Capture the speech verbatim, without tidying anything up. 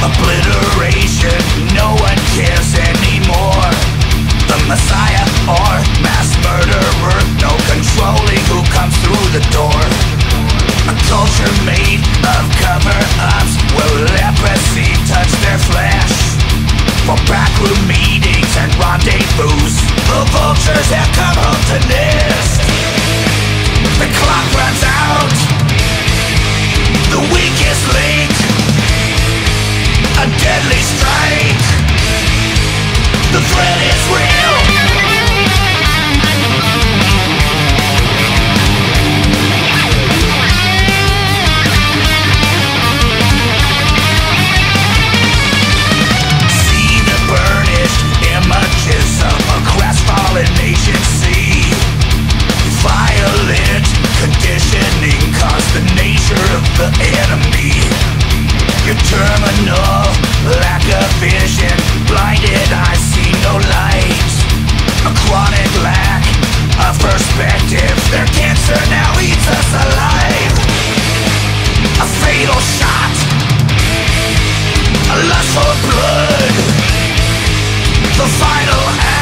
Obliteration, no one cares anymore. The Messiah or mass murderer, no controlling who comes through the door. A culture made of cover-ups, where leprosy touch their flesh. For backroom meetings and rendezvous, the vultures have come home to nest. The clock runs out, the weakest link, a deadly strike. The threat is real. See the burnished images of a crestfallen nation. See violent conditioning caused the nature of the enemy. Your terminal lack of vision, blinded eyes see no light. A chronic lack of perspective, their cancer now eats us alive. A fatal shot, a lust for blood, the final act.